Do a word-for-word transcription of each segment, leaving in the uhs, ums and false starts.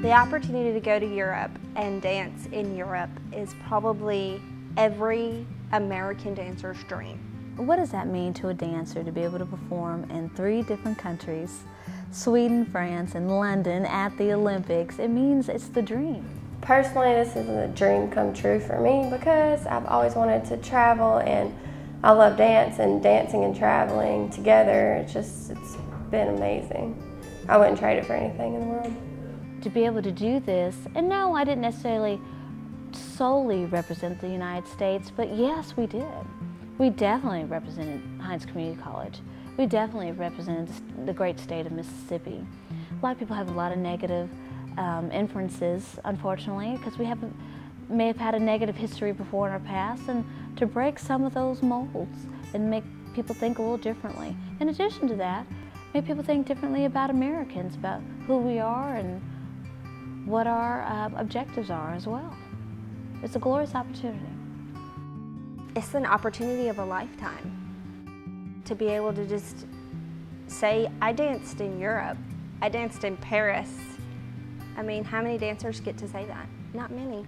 The opportunity to go to Europe and dance in Europe is probably every American dancer's dream. What does that mean to a dancer to be able to perform in three different countries, Sweden, France, and London at the Olympics? It means it's the dream. Personally, this is a dream come true for me because I've always wanted to travel, and I love dance, and dancing and traveling together, it's just, it's been amazing. I wouldn't trade it for anything in the world. To be able to do this, and no, I didn't necessarily solely represent the United States, but yes, we did. We definitely represented Hinds Community College. We definitely represented the great state of Mississippi. A lot of people have a lot of negative um, inferences, unfortunately, because we have, may have had a negative history before in our past, and to break some of those molds and make people think a little differently. In addition to that, make people think differently about Americans, about who we are and what our uh, objectives are as well. It's a glorious opportunity. It's an opportunity of a lifetime to be able to just say, I danced in Europe, I danced in Paris. I mean, how many dancers get to say that? Not many.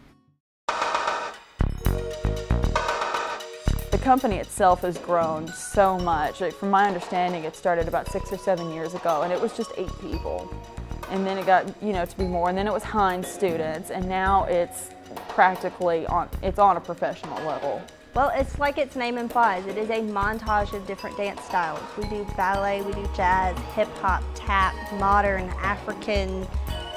The company itself has grown so much. Like, from my understanding, it started about six or seven years ago, and it was just eight people. And then it got, you know, to be more, and then it was Hinds students, and now it's practically on, it's on a professional level. Well, it's like its name implies. It is a montage of different dance styles. We do ballet, we do jazz, hip hop, tap, modern, African,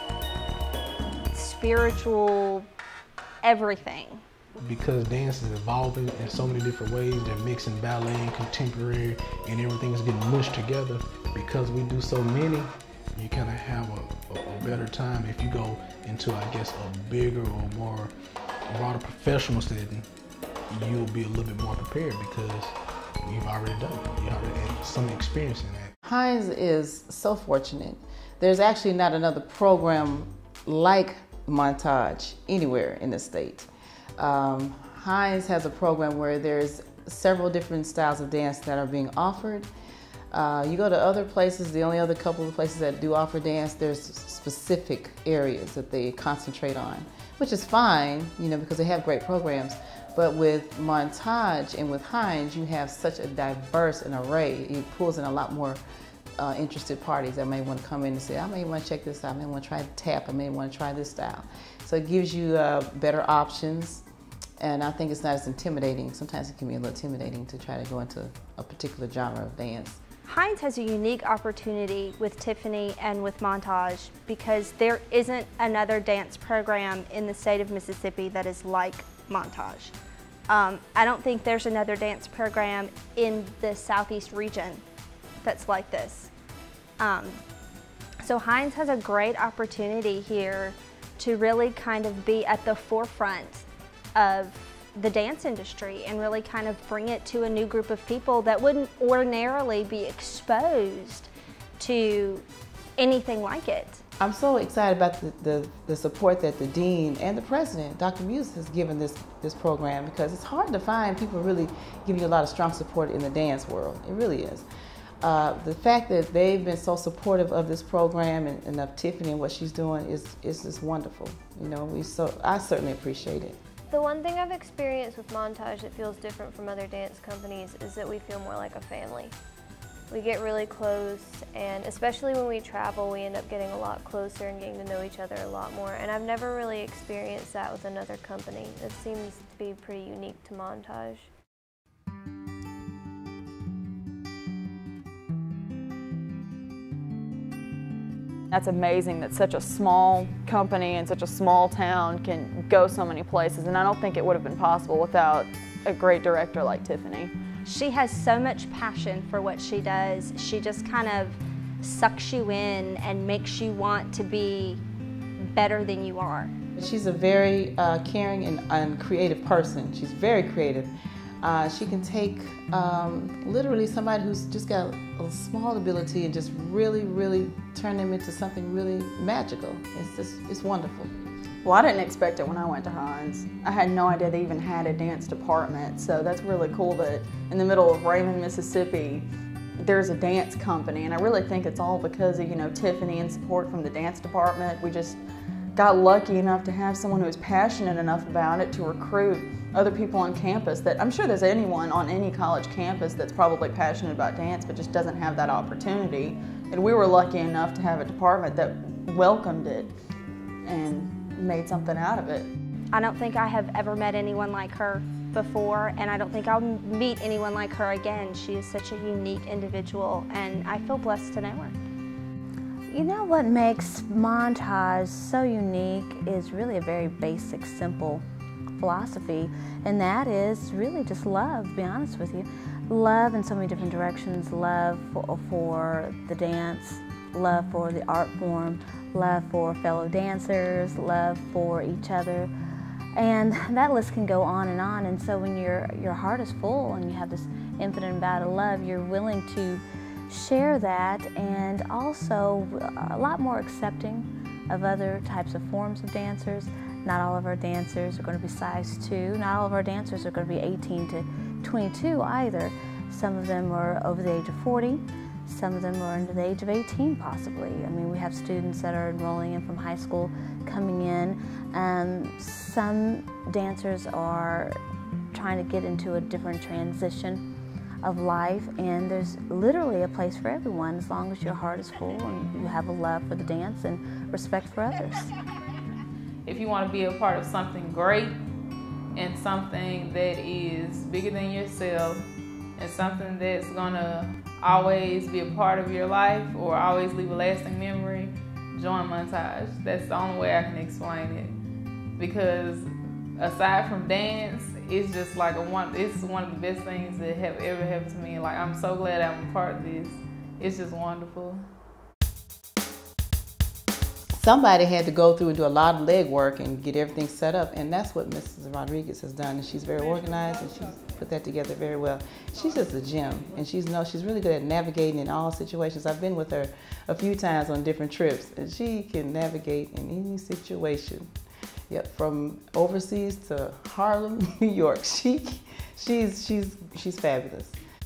spiritual, everything. Because dance is evolving in so many different ways, they're mixing ballet and contemporary, and everything is getting mushed together. Because we do so many, you kind of have a, a, a better time if you go into, I guess, a bigger or more broader professional setting. You'll be a little bit more prepared because you've already done it. You already had some experience in that. Hinds is so fortunate. There's actually not another program like Montage anywhere in the state. Um, Hinds has a program where there's several different styles of dance that are being offered. Uh, you go to other places, the only other couple of places that do offer dance, there's specific areas that they concentrate on, which is fine, you know, because they have great programs. But with Montage and with Hinds, you have such a diverse an array. It pulls in a lot more uh, interested parties that may want to come in and say, I may want to check this out, I may want to try tap, I may want to try this style. So it gives you uh, better options, and I think it's not as intimidating. Sometimes it can be a little intimidating to try to go into a particular genre of dance. Hinds has a unique opportunity with Tiffany and with Montage because there isn't another dance program in the state of Mississippi that is like Montage. Um, I don't think there's another dance program in the Southeast region that's like this. Um, so Hinds has a great opportunity here to really kind of be at the forefront of the dance industry and really kind of bring it to a new group of people that wouldn't ordinarily be exposed to anything like it. I'm so excited about the, the, the support that the Dean and the President, Doctor Muse, has given this, this program, because it's hard to find people really giving you a lot of strong support in the dance world. It really is. Uh, the fact that they've been so supportive of this program and, and of Tiffany and what she's doing is, is just wonderful. You know, we so, I certainly appreciate it. The one thing I've experienced with Montage that feels different from other dance companies is that we feel more like a family. We get really close, and especially when we travel, we end up getting a lot closer and getting to know each other a lot more. And I've never really experienced that with another company. It seems to be pretty unique to Montage. That's amazing that such a small company and such a small town can go so many places, and I don't think it would have been possible without a great director like Tiffany. She has so much passion for what she does. She just kind of sucks you in and makes you want to be better than you are. She's a very uh, caring and, and creative person. She's very creative. Uh, she can take um, literally somebody who's just got a, a small ability and just really, really turn them into something really magical. It's just, it's wonderful. Well, I didn't expect it when I went to Hinds. I had no idea they even had a dance department, so that's really cool that in the middle of Raymond, Mississippi, there's a dance company, and I really think it's all because of, you know, Tiffany and support from the dance department. We just got lucky enough to have someone who was passionate enough about it to recruit other people on campus that I'm sure there's anyone on any college campus that's probably passionate about dance but just doesn't have that opportunity. And we were lucky enough to have a department that welcomed it and made something out of it. I don't think I have ever met anyone like her before, and I don't think I'll meet anyone like her again. She is such a unique individual, and I feel blessed to know her. You know what makes Montage so unique is really a very basic, simple philosophy, and that is really just love, to be honest with you. Love in so many different directions, love for, for the dance, love for the art form, love for fellow dancers, love for each other. And that list can go on and on, and so when your, your heart is full and you have this infinite amount of love, you're willing to share that, and also a lot more accepting of other types of forms of dancers. Not all of our dancers are going to be size two. Not all of our dancers are going to be eighteen to twenty-two either. Some of them are over the age of forty. Some of them are under the age of eighteen possibly. I mean, we have students that are enrolling in from high school coming in. Um, some dancers are trying to get into a different transition of life, and there's literally a place for everyone as long as your heart is full and you have a love for the dance and respect for others. If you want to be a part of something great and something that is bigger than yourself and something that's going to always be a part of your life or always leave a lasting memory, join Montage. That's the only way I can explain it. Because aside from dance, it's just like a one, it's one of the best things that have ever happened to me. Like, I'm so glad I'm a part of this. It's just wonderful. Somebody had to go through and do a lot of legwork and get everything set up, and that's what Missus Rodriguez has done. And she's very organized, and she's put that together very well. She's just a gem, and she's no, she's really good at navigating in all situations. I've been with her a few times on different trips, and she can navigate in any situation. Yep, from overseas to Harlem, New York. She, she's, she's, she's fabulous.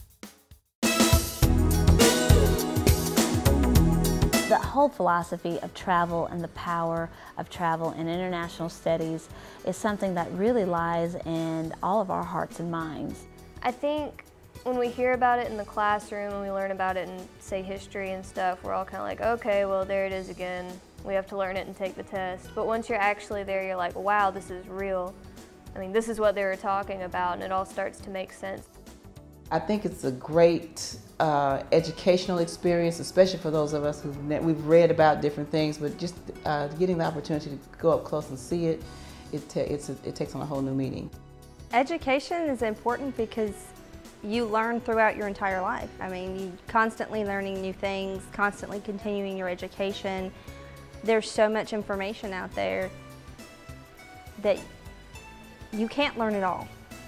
The whole philosophy of travel and the power of travel and international studies is something that really lies in all of our hearts and minds. I think when we hear about it in the classroom and we learn about it in, say, history and stuff, we're all kind of like, okay, well, there it is again. We have to learn it and take the test. But once you're actually there, you're like, wow, this is real. I mean, this is what they were talking about, and it all starts to make sense. I think it's a great uh, educational experience, especially for those of us who've we've read about different things, but just uh, getting the opportunity to go up close and see it, it, ta it's a, it takes on a whole new meaning. Education is important because you learn throughout your entire life. I mean, you're constantly learning new things, constantly continuing your education. There's so much information out there that you can't learn it all.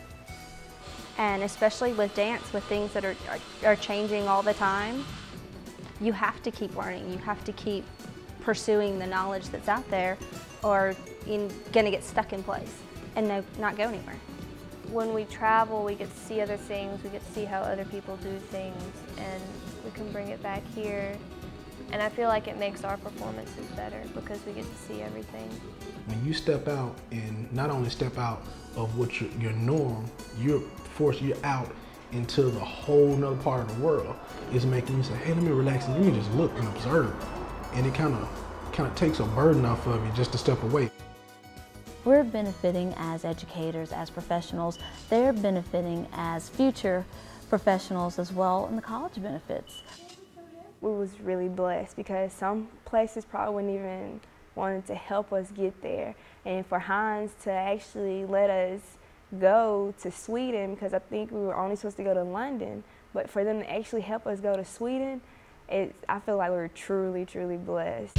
And especially with dance, with things that are, are, are changing all the time, you have to keep learning. You have to keep pursuing the knowledge that's out there, or you're gonna get stuck in place and no, not go anywhere. When we travel, we get to see other things, we get to see how other people do things, and we can bring it back here. And I feel like it makes our performances better because we get to see everything. When you step out, and not only step out of what your, your norm, you're forced you out into the whole nother part of the world. It's making you say, hey, let me relax and let me just look and observe. And it kind of kind of takes a burden off of you just to step away. We're benefiting as educators, as professionals. They're benefiting as future professionals as well, and the college benefits. We was really blessed because some places probably wouldn't even wanted to help us get there. And for Hinds to actually let us go to Sweden, because I think we were only supposed to go to London, but for them to actually help us go to Sweden, it, I feel like we were truly, truly blessed.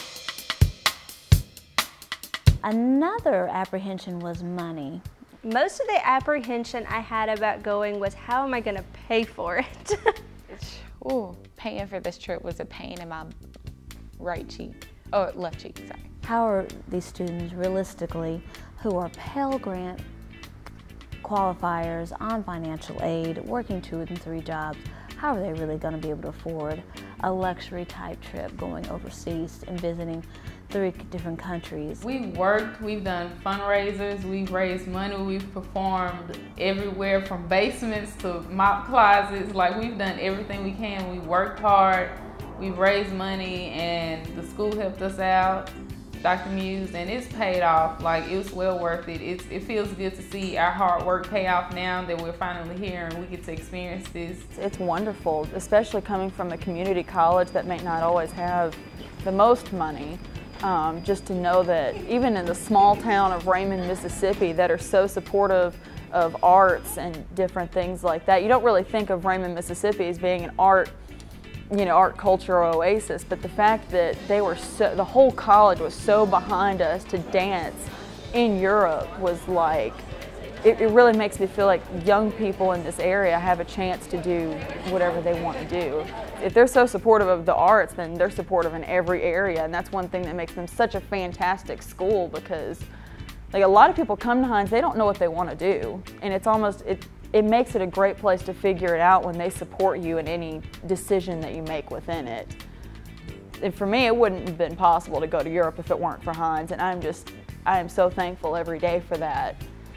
Another apprehension was money. Most of the apprehension I had about going was, how am I going to pay for it? Ooh, paying for this trip was a pain in my right cheek, or left cheek, sorry. How are these students realistically, who are Pell Grant qualifiers on financial aid, working two and three jobs, how are they really going to be able to afford a luxury type trip going overseas and visiting three different countries? We've worked, we've done fundraisers, we've raised money, we've performed everywhere from basements to mop closets. Like, we've done everything we can. We worked hard, we've raised money, and the school helped us out, Doctor Muse, and it's paid off. Like, it was well worth it. It's, it feels good to see our hard work pay off now that we're finally here and we get to experience this. It's wonderful, especially coming from a community college that may not always have the most money. Um, just to know that even in the small town of Raymond, Mississippi, that are so supportive of arts and different things like that. You don't really think of Raymond, Mississippi as being an art, you know, art culture oasis, but the fact that they were so, the whole college was so behind us to dance in Europe was like, it, it really makes me feel like young people in this area have a chance to do whatever they want to do. If they're so supportive of the arts, then they're supportive in every area, and that's one thing that makes them such a fantastic school, because like a lot of people come to Hinds, they don't know what they want to do, and it's almost, it, it makes it a great place to figure it out when they support you in any decision that you make within it. And for me, it wouldn't have been possible to go to Europe if it weren't for Hinds, and I'm just, I am so thankful every day for that.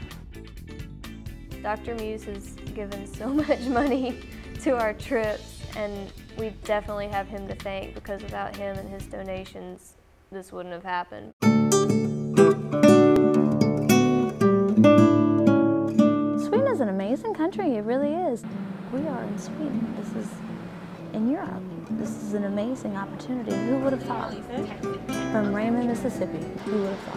Doctor Muse has given so much money to our trips, and we definitely have him to thank, because without him and his donations, this wouldn't have happened. Sweden is an amazing country, it really is. We are in Sweden, this is in Europe. This is an amazing opportunity. Who would have thought? From Raymond, Mississippi, who would have thought?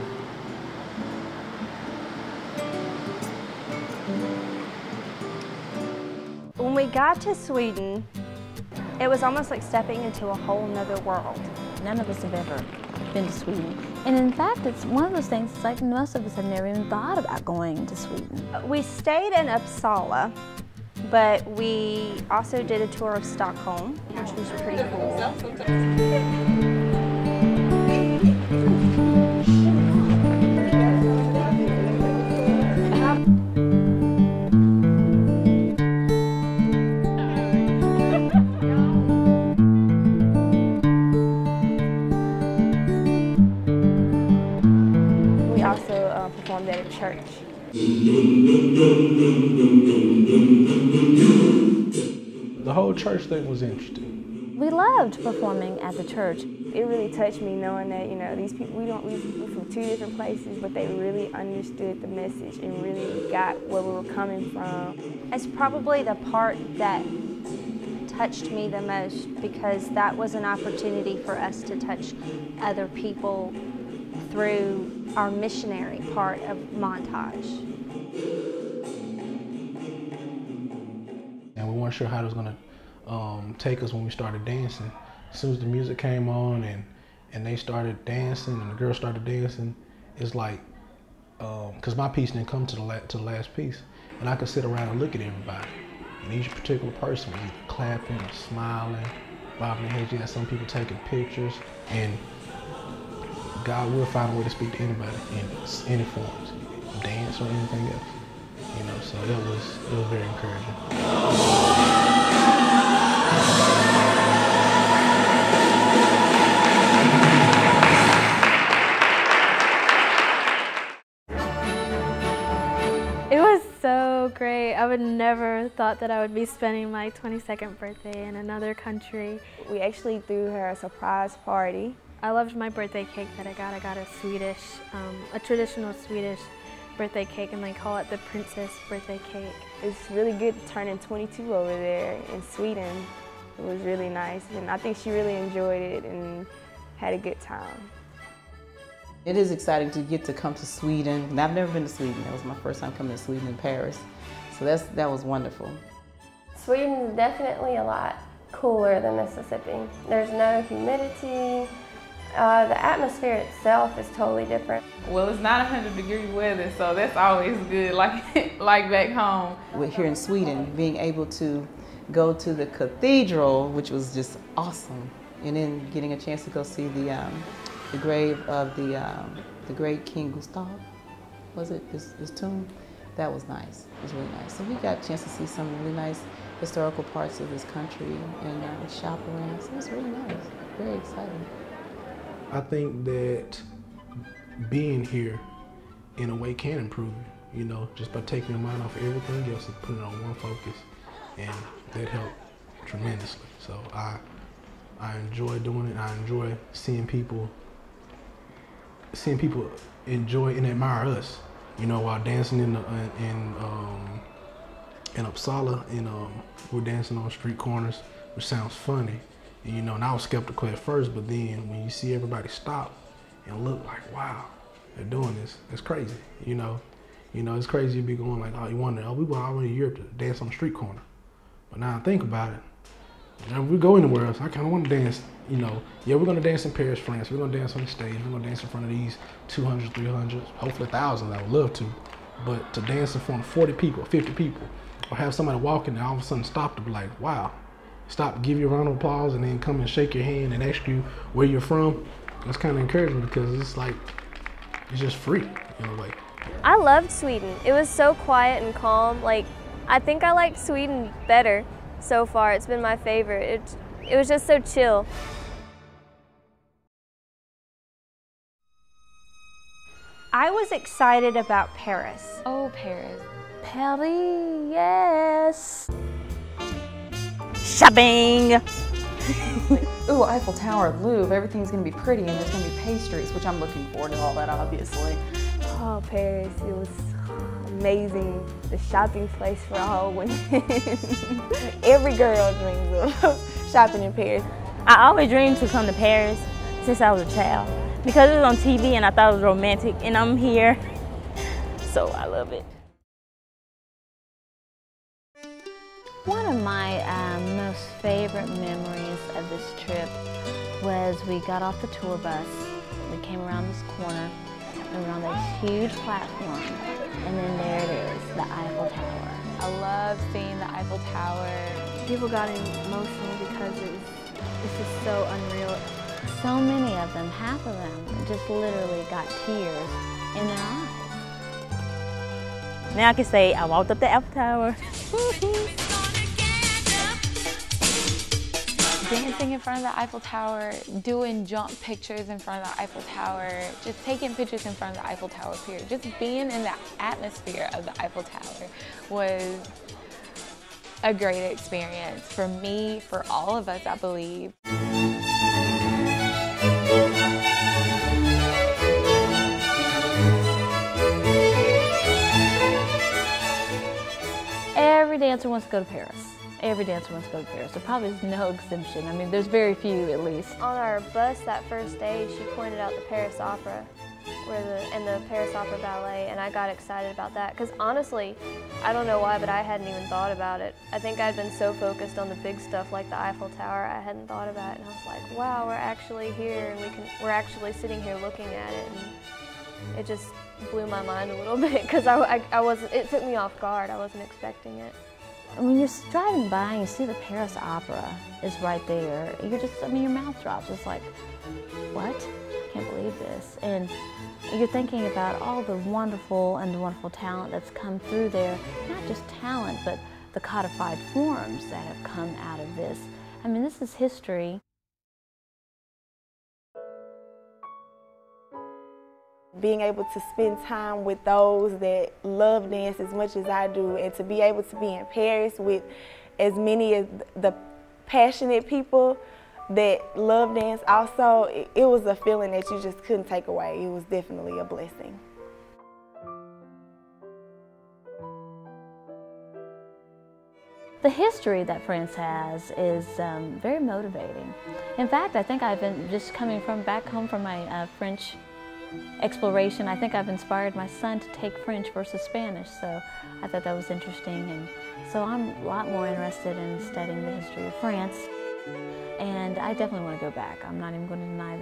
When we got to Sweden, it was almost like stepping into a whole nother world. None of us have ever been to Sweden. And in fact, it's one of those things, it's like most of us have never even thought about going to Sweden. We stayed in Uppsala, but we also did a tour of Stockholm, which was pretty cool. Performed at a church. The whole church thing was interesting. We loved performing at the church. It really touched me knowing that, you know, these people, we don't, we, we're from two different places, but they really understood the message and really got where we were coming from. It's probably the part that touched me the most, because that was an opportunity for us to touch other people through our missionary part of Montage. And we weren't sure how it was going to um, take us when we started dancing. As soon as the music came on and, and they started dancing and the girls started dancing, it's like, because um, my piece didn't come to the, la to the last piece, and I could sit around and look at everybody. And each particular person was either clapping or smiling, bobbing their heads. You had some people taking pictures, and God will find a way to speak to anybody in any forms, dance or anything else. You know, so it was it was very encouraging. It was so great. I would never thought that I would be spending my twenty-second birthday in another country. We actually threw her a surprise party. I loved my birthday cake that I got. I got a Swedish, um, a traditional Swedish birthday cake, and they call it the princess birthday cake. It's really good turning twenty-two over there in Sweden. It was really nice, and I think she really enjoyed it and had a good time. It is exciting to get to come to Sweden, and I've never been to Sweden. That was my first time coming to Sweden in Paris, so that's, that was wonderful. Sweden is definitely a lot cooler than Mississippi. There's no humidity. Uh, the atmosphere itself is totally different. Well, it's not one hundred degree weather, so that's always good, like, like back home. We're here in Sweden, being able to go to the cathedral, which was just awesome, and then getting a chance to go see the, um, the grave of the, um, the great King Gustav, was it, his, his tomb? That was nice, it was really nice. So we got a chance to see some really nice historical parts of this country and uh, shop around. So it's really nice, very exciting. I think that being here in a way can improve you, you know, just by taking your mind off of everything else and putting it on one focus, and that helped tremendously. So I, I enjoy doing it. I enjoy seeing people, seeing people enjoy and admire us, you know, while dancing in the, in um, in Uppsala, and um, we're dancing on street corners, which sounds funny, and, you know, and I was skeptical at first, but then when you see everybody stop and look like, wow, they're doing this, it's crazy, you know. You know, it's crazy to be going like, oh, you wonder, oh, we went all the way to Europe to dance on the street corner. But now I think about it, if we go anywhere else, I kind of want to dance, you know, yeah, we're going to dance in Paris, France, we're going to dance on the stage, we're going to dance in front of these two hundred, three hundred, hopefully thousands, I would love to. But to dance in front of forty people, fifty people, or have somebody walk in and all of a sudden stop to be like, wow, stop, give you a round of applause, and then come and shake your hand and ask you where you're from, that's kind of encouraging, because it's like, it's just free in a way. I loved Sweden. It was so quiet and calm. Like, I think I liked Sweden better so far. It's been my favorite. It, it was just so chill. I was excited about Paris. Oh, Paris. Paris, yes. Shopping. Ooh, Eiffel Tower, Louvre, everything's gonna be pretty, and there's gonna be pastries, which I'm looking forward to all that, obviously. Oh, Paris, it was amazing. The shopping place for all women. Every girl dreams of shopping in Paris. I always dreamed to come to Paris since I was a child, because it was on T V and I thought it was romantic, and I'm here, so I love it. One of my um, most favorite memories of this trip was we got off the tour bus, we came around this corner, and we were on this huge platform, and then there it is, the Eiffel Tower. I love seeing the Eiffel Tower. People got emotional because it was, it's just so unreal. So many of them, half of them, just literally got tears in their eyes. Now I can say I walked up the Eiffel Tower. Dancing in front of the Eiffel Tower, doing jump pictures in front of the Eiffel Tower, just taking pictures in front of the Eiffel Tower, period. Just being in the atmosphere of the Eiffel Tower was a great experience for me, for all of us, I believe. Every dancer wants to go to Paris. Every dancer wants to go to Paris. There probably is no exemption. I mean, there's very few, at least. On our bus that first day, she pointed out the Paris Opera, where the and the Paris Opera Ballet, and I got excited about that. Because honestly, I don't know why, but I hadn't even thought about it. I think I'd been so focused on the big stuff like the Eiffel Tower, I hadn't thought about it. And I was like, wow, we're actually here, and we can we're actually sitting here looking at it. And it just blew my mind a little bit because I, I, I wasn't. It took me off guard. I wasn't expecting it. When you're driving by and you see the Paris Opera is right there, you're just, I mean, your mouth drops. It's like, what? I can't believe this. And you're thinking about all the wonderful and the wonderful talent that's come through there. Not just talent, but the codified forms that have come out of this. I mean, this is history. Being able to spend time with those that love dance as much as I do, and to be able to be in Paris with as many of the passionate people that love dance also, it, it was a feeling that you just couldn't take away. It was definitely a blessing. The history that France has is um, very motivating. In fact, I think I've been just coming from back home from my uh, French exploration, I think I've inspired my son to take French versus Spanish, so I thought that was interesting, and so I'm a lot more interested in studying the history of France, and I definitely want to go back. I'm not even going to deny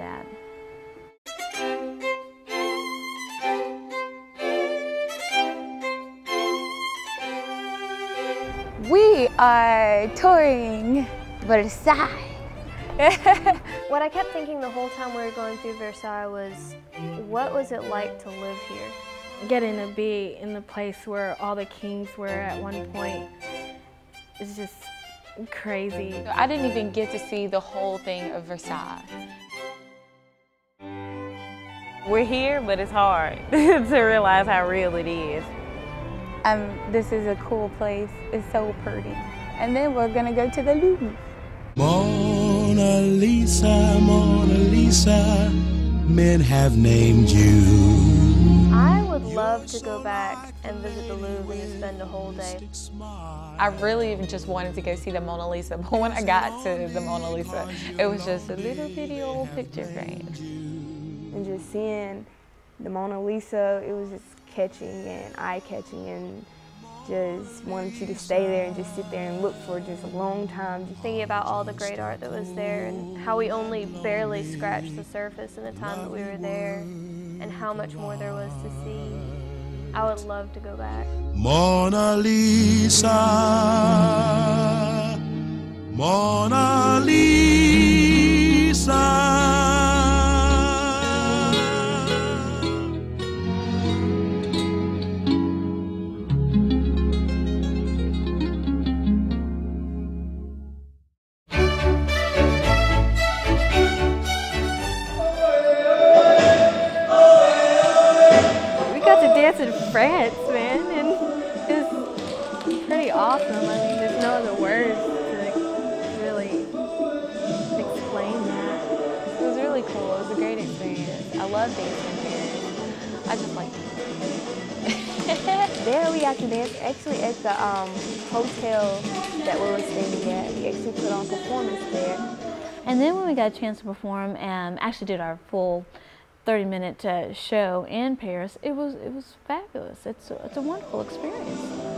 that. We are touring Versailles. What I kept thinking the whole time we were going through Versailles was, what was it like to live here? Getting to be in the place where all the kings were at one point, is just crazy. I didn't even get to see the whole thing of Versailles. We're here, but it's hard to realize how real it is. Um, this is a cool place. It's so pretty. And then we're gonna go to the Louvre. Mona Lisa, Mona Lisa, men have named you. I would love to go back and visit the Louvre and just spend a whole day. I really just wanted to go see the Mona Lisa, but when I got to the Mona Lisa, it was just a little bitty old picture frame. And just seeing the Mona Lisa, it was just catching and eye-catching, and just wanted you to stay there and just sit there and look for just a long time. Just thinking about all the great art that was there and how we only barely scratched the surface in the time that we were there and how much more there was to see. I would love to go back. Mona Lisa, Mona Lisa. In France, man, and it's pretty awesome. I mean, there's no other words to really explain that. It was really cool. It was a great experience. I love dancing in Paris. I just like it. There we got to dance actually at the um, hotel that we were staying at. We actually put on performance there. And then when we got a chance to perform and actually did our full thirty minute uh, show in Paris, it was it was fabulous. It's a, it's a wonderful experience.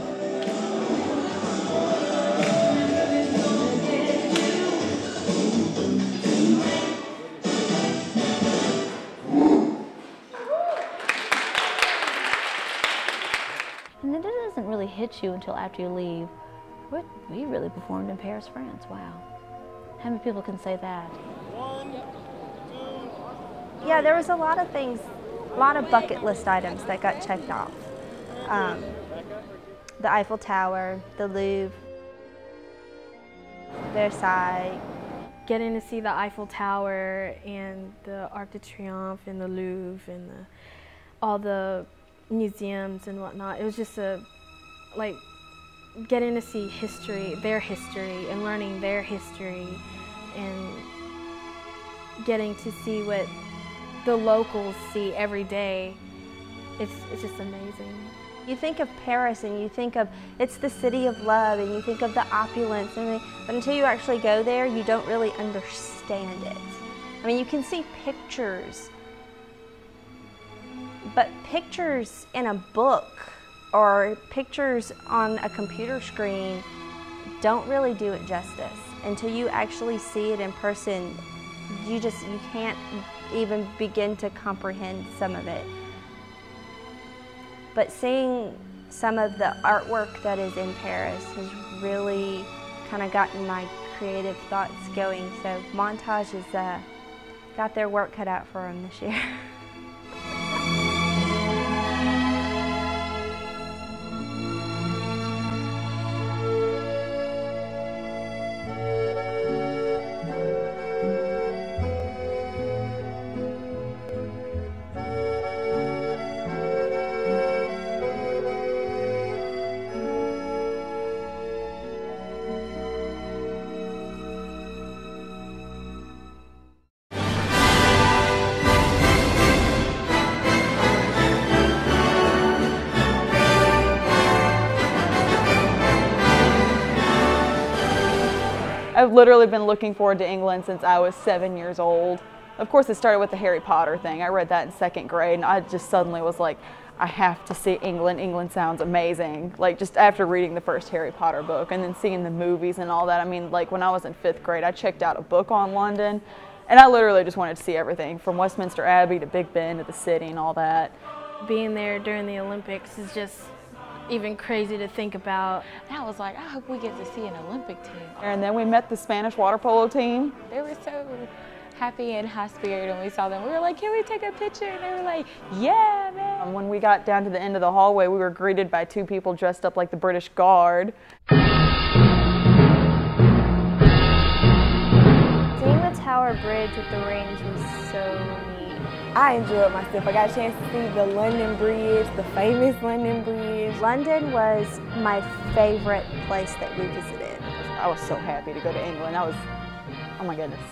And it doesn't really hit you until after you leave. What we really performed in Paris, France. Wow. How many people can say that? Yeah, there was a lot of things, a lot of bucket list items that got checked off. Um, the Eiffel Tower, the Louvre, Versailles. Getting to see the Eiffel Tower and the Arc de Triomphe and the Louvre and the, all the museums and whatnot. It was just a, like, getting to see history, their history, and learning their history, and getting to see what the locals see every day. It's, it's just amazing. You think of Paris and you think of, it's the city of love, and you think of the opulence, and but until you actually go there, you don't really understand it. I mean, you can see pictures, but pictures in a book or pictures on a computer screen don't really do it justice. Until you actually see it in person, you just, you can't even begin to comprehend some of it. But seeing some of the artwork that is in Paris has really kind of gotten my creative thoughts going. So Montage has uh, got their work cut out for them this year. I've literally been looking forward to England since I was seven years old. Of course, it started with the Harry Potter thing. I read that in second grade, and I just suddenly was like, I have to see England. England sounds amazing. Like, just after reading the first Harry Potter book and then seeing the movies and all that. I mean, like, when I was in fifth grade, I checked out a book on London, and I literally just wanted to see everything, from Westminster Abbey to Big Ben to the city and all that. Being there during the Olympics is just even crazy to think about. And I was like, I hope we get to see an Olympic team. And then we met the Spanish water polo team. They were so happy and high-spirited when we saw them. We were like, can we take a picture? And they were like, yeah, man. When we got down to the end of the hallway, we were greeted by two people dressed up like the British Guard. Tower Bridge with the rings was so neat. I enjoyed myself. I got a chance to see the London Bridge, the famous London Bridge. London was my favorite place that we visited. I was so happy to go to England. I was, oh my goodness.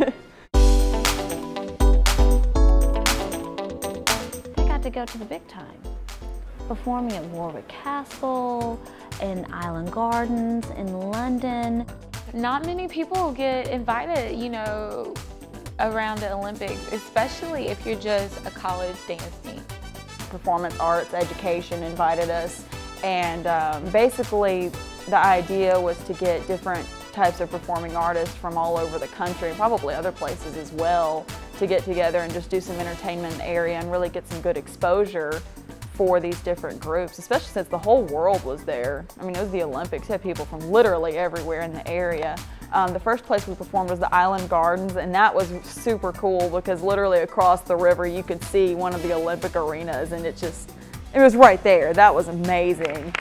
I got to go to the big time, performing at Warwick Castle, in Island Gardens, in London. Not many people get invited, you know, around the Olympics, especially if you're just a college dance team. Performance arts education invited us, and um, basically the idea was to get different types of performing artists from all over the country, and probably other places as well, to get together and just do some entertainment in the area and really get some good exposure for these different groups, especially since the whole world was there. I mean, it was the Olympics. You had people from literally everywhere in the area. Um, the first place we performed was the Island Gardens, and that was super cool because literally across the river you could see one of the Olympic arenas, and it just, it was right there. That was amazing.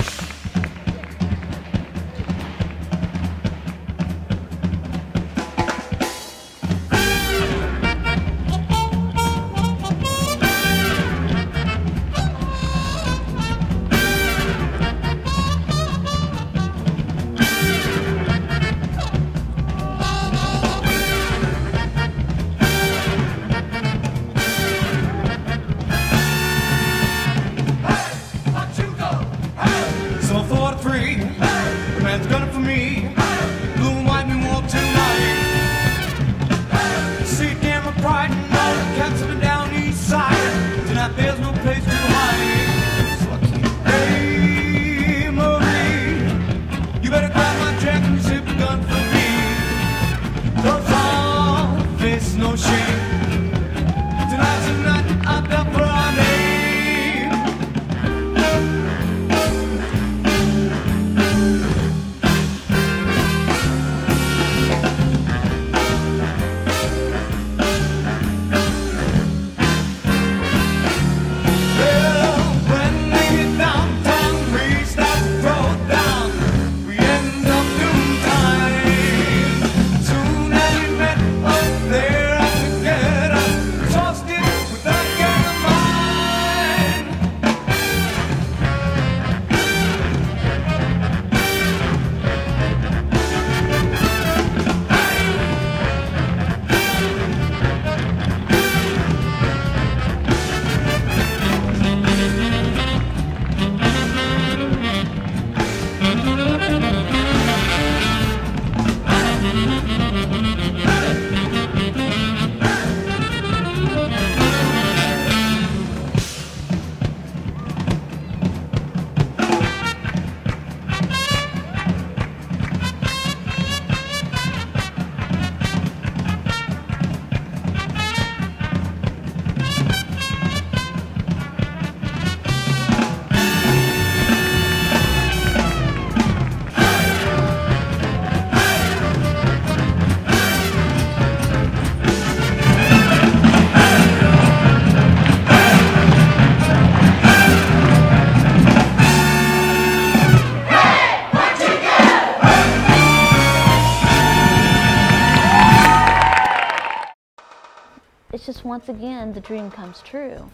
Just once again, the dream comes true.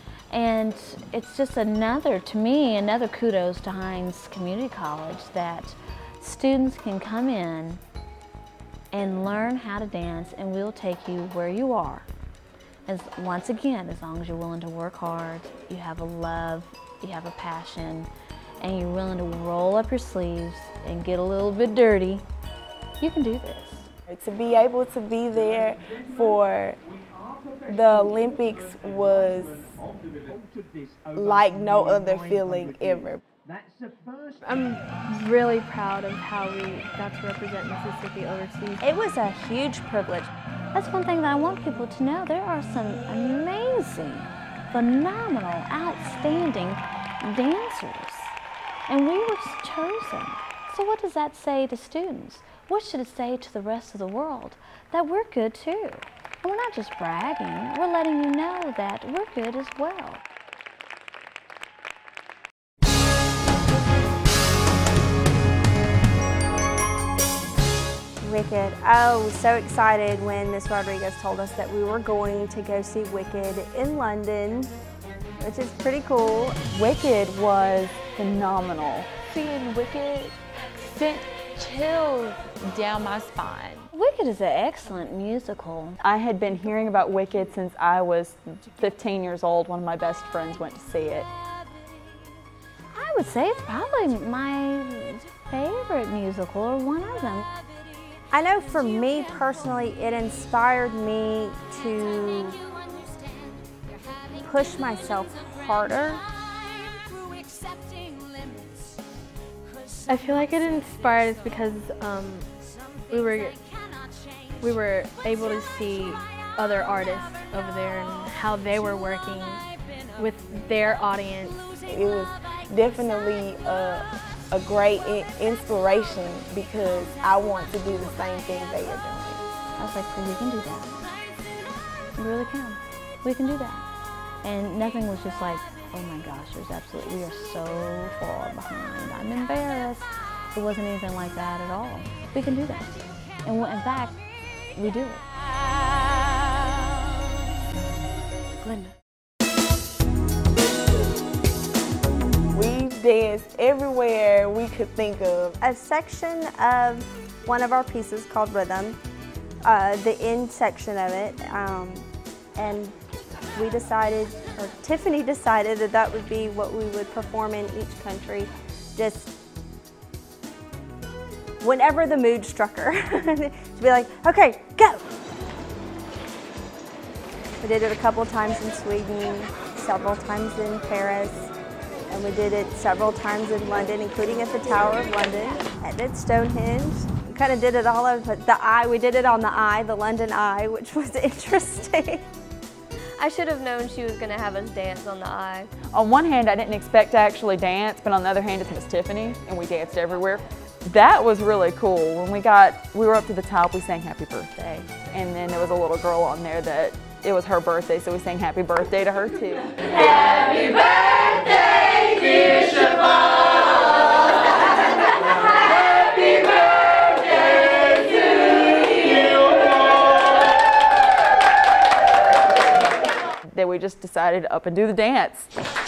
And it's just another, to me, another kudos to Hinds Community College that students can come in and learn how to dance, and we'll take you where you are. As, once again, as long as you're willing to work hard, you have a love, you have a passion, and you're willing to roll up your sleeves and get a little bit dirty, you can do this. To be able to be there for the Olympics was like no other feeling ever. I'm really proud of how we got to represent Mississippi overseas. It was a huge privilege. That's one thing that I want people to know. There are some amazing, phenomenal, outstanding dancers, and we were chosen. So what does that say to students? What should it say to the rest of the world? That we're good too. And we're not just bragging, we're letting you know that we're good as well. Wicked. Oh, so excited when Miss Rodriguez told us that we were going to go see Wicked in London, which is pretty cool. Wicked was phenomenal. Seeing Wicked sent chills down my spine. Wicked is an excellent musical. I had been hearing about Wicked since I was fifteen years old. One of my best friends went to see it. I would say it's probably my favorite musical, or one of them. I know for me personally, it inspired me to push myself harder. I feel like it inspired us because um, we were we were able to see other artists over there and how they were working with their audience. It was definitely a, a great inspiration because I want to do the same thing they are doing. I was like, well, we can do that. We really can. We can do that. And nothing was just like, oh my gosh, there's absolutely, we are so far behind. I'm embarrassed. It wasn't anything like that at all. We can do that. And in fact, we do it. Glenda. We danced everywhere we could think of. A section of one of our pieces called Rhythm, uh, the end section of it, um, and we decided, or Tiffany decided that that would be what we would perform in each country, just whenever the mood struck her. To be like, okay, go! We did it a couple times in Sweden, several times in Paris, and we did it several times in London, including at the Tower of London and at Stonehenge. We kind of did it all over the Eye. We did it on the Eye, the London Eye, which was interesting. I should have known she was going to have us dance on the Eye. On one hand, I didn't expect to actually dance, but on the other hand, it's Miss Tiffany, and we danced everywhere. That was really cool. When we got, we were up to the top, we sang Happy Birthday. And then there was a little girl on there that, it was her birthday, so we sang Happy Birthday to her too. Happy birthday, dear Siobhan. Happy birthday to you. Then we just decided to up and do the dance.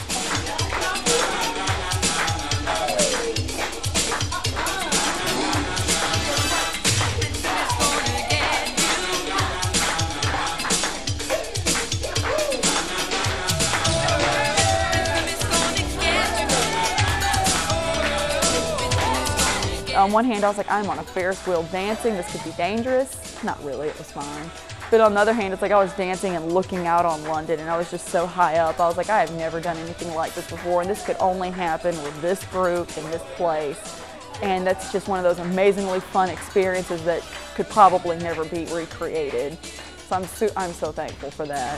On one hand, I was like, I'm on a Ferris wheel dancing. This could be dangerous. Not really, it was fine. But on the other hand, it's like I was dancing and looking out on London, and I was just so high up. I was like, I have never done anything like this before, and this could only happen with this group in this place. And that's just one of those amazingly fun experiences that could probably never be recreated. So I'm so, I'm so thankful for that.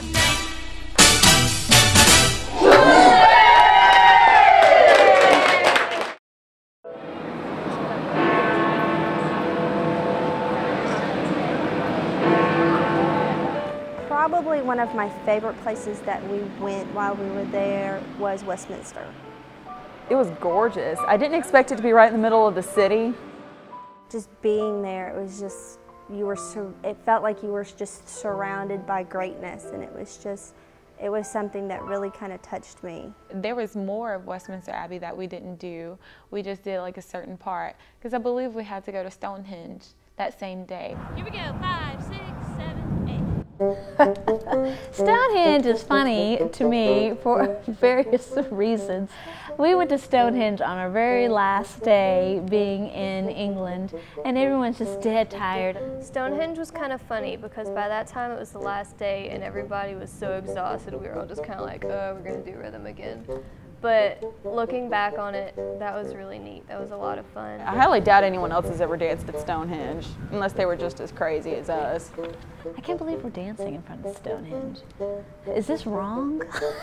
Probably one of my favorite places that we went while we were there was Westminster. It was gorgeous. I didn't expect it to be right in the middle of the city. Just being there, it was just, you were, it felt like you were just surrounded by greatness, and it was just, it was something that really kind of touched me. There was more of Westminster Abbey that we didn't do. We just did like a certain part, because I believe we had to go to Stonehenge that same day. Here we go, five, six, seven, eight. Stonehenge is funny to me for various reasons. We went to Stonehenge on our very last day being in England, and everyone's just dead tired. Stonehenge was kind of funny because by that time it was the last day and everybody was so exhausted we were all just kind of like, oh, we're going to do rhythm again. But looking back on it, that was really neat. That was a lot of fun. I highly doubt anyone else has ever danced at Stonehenge, unless they were just as crazy as us. I can't believe we're dancing in front of Stonehenge. Is this wrong?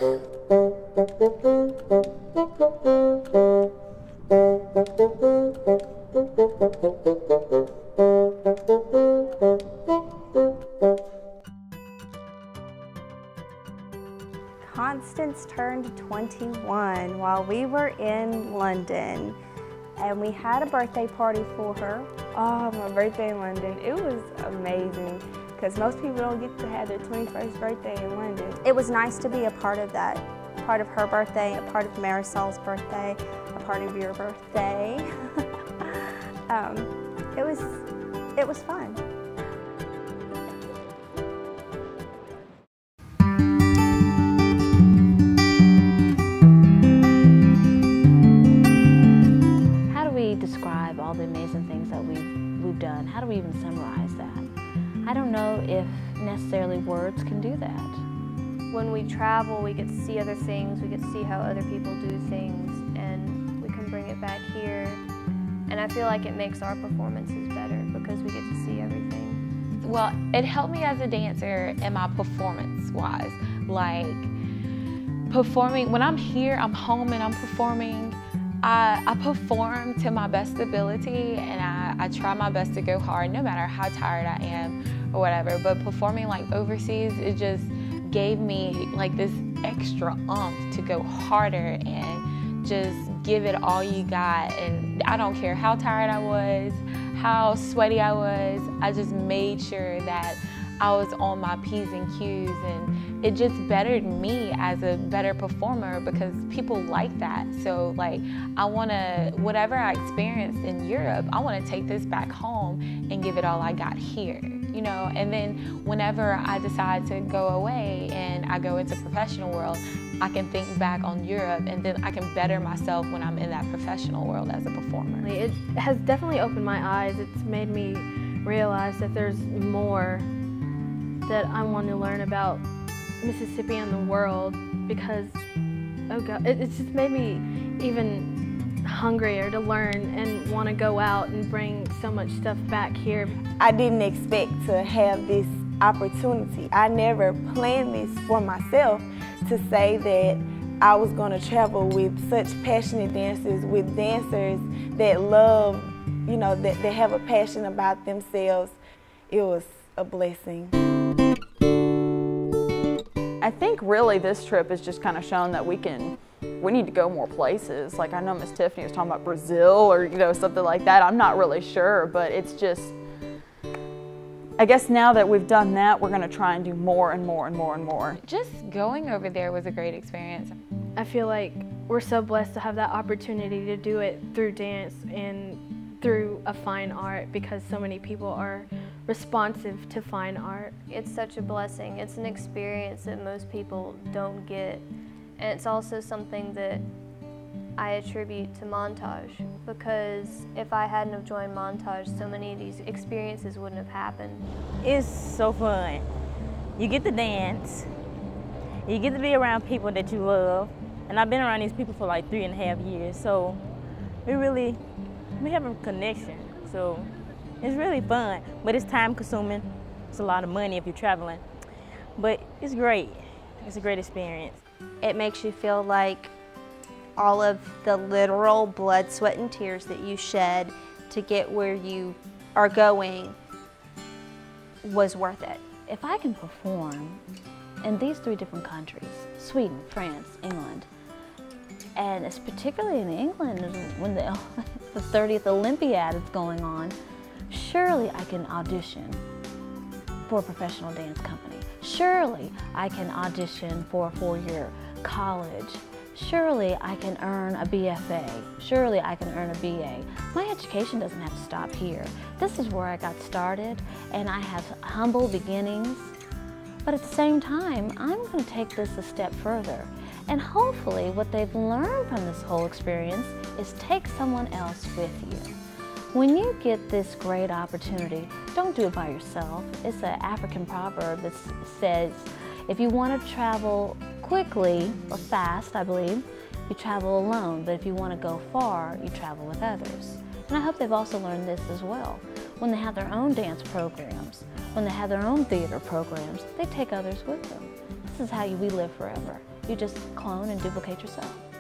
Constance turned twenty-one while we were in London, and we had a birthday party for her. Oh, my birthday in London. It was amazing because most people don't get to have their twenty-first birthday in London. It was nice to be a part of that, part of her birthday, a part of Marisol's birthday, a part of your birthday. um, it was, it was fun. Describe all the amazing things that we've, we've done. How do we even summarize that? I don't know if necessarily words can do that. When we travel, we get to see other things, we get to see how other people do things, and we can bring it back here. And I feel like it makes our performances better because we get to see everything. Well, it helped me as a dancer in my performance-wise. Like, performing, when I'm here, I'm home and I'm performing, I, I perform to my best ability, and I, I try my best to go hard no matter how tired I am or whatever. But performing like overseas, it just gave me like this extra oomph to go harder and just give it all you got. And I don't care how tired I was, how sweaty I was, I just made sure that I was on my P's and Q's, and it just bettered me as a better performer because people like that. So like, I wanna, whatever I experienced in Europe, I wanna take this back home and give it all I got here, you know? And then whenever I decide to go away and I go into professional world, I can think back on Europe, and then I can better myself when I'm in that professional world as a performer. It has definitely opened my eyes. It's made me realize that there's more that I want to learn about Mississippi and the world, because, oh God, it, it's just made me even hungrier to learn and want to go out and bring so much stuff back here. I didn't expect to have this opportunity. I never planned this for myself, to say that I was going to travel with such passionate dancers, with dancers that love, you know, that they have a passion about themselves. It was a blessing. I think really this trip has just kind of shown that we can, we need to go more places. Like I know Miss Tiffany was talking about Brazil or, you know, something like that. I'm not really sure, but it's just, I guess now that we've done that, we're gonna try and do more and more and more and more. Just going over there was a great experience. I feel like we're so blessed to have that opportunity to do it through dance and through a fine art, because so many people are responsive to fine art. It's such a blessing. It's an experience that most people don't get. And it's also something that I attribute to Montage, because if I hadn't have joined Montage, so many of these experiences wouldn't have happened. It's so fun. You get to dance, you get to be around people that you love, and I've been around these people for like three and a half years, so we really, we have a connection, so it's really fun, but it's time consuming. It's a lot of money if you're traveling, but it's great. It's a great experience. It makes you feel like all of the literal blood, sweat, and tears that you shed to get where you are going was worth it. If I can perform in these three different countries, Sweden, France, England, and it's particularly in England when the, the thirtieth Olympiad is going on, surely I can audition for a professional dance company. Surely I can audition for a four-year college. Surely I can earn a B F A. Surely I can earn a B A. My education doesn't have to stop here. This is where I got started, and I have humble beginnings. But at the same time, I'm going to take this a step further. And hopefully what they've learned from this whole experience is take someone else with you. When you get this great opportunity, don't do it by yourself. It's an African proverb that says, if you want to travel quickly or fast, I believe, you travel alone. But if you want to go far, you travel with others. And I hope they've also learned this as well. When they have their own dance programs, when they have their own theater programs, they take others with them. This is how you, we live forever. You just clone and duplicate yourself.